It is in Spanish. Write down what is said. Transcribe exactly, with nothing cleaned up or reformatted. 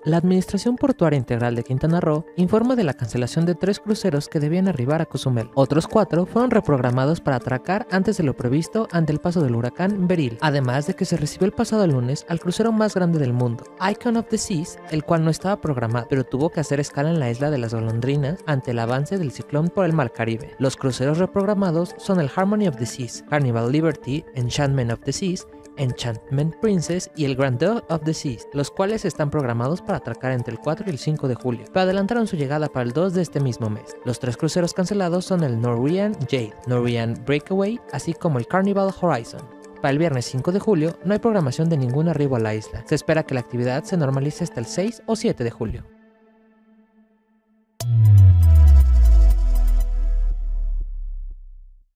La Administración Portuaria Integral de Quintana Roo informa de la cancelación de tres cruceros que debían arribar a Cozumel. Otros cuatro fueron reprogramados para atracar antes de lo previsto ante el paso del huracán Beryl, además de que se recibió el pasado lunes al crucero más grande del mundo, Icon of the Seas, el cual no estaba programado, pero tuvo que hacer escala en la isla de las Golondrinas ante el avance del ciclón por el Mar Caribe. Los cruceros reprogramados son el Harmony of the Seas, Carnival Liberty, Enchantment of the Seas, Enchantment Princess y el Grandeur of the Seas, los cuales están programados para atracar entre el cuatro y el cinco de julio, pero adelantaron su llegada para el dos de este mismo mes. Los tres cruceros cancelados son el Norwegian Jade, Norwegian Breakaway, así como el Carnival Horizon. Para el viernes cinco de julio no hay programación de ningún arribo a la isla. Se espera que la actividad se normalice hasta el seis o siete de julio.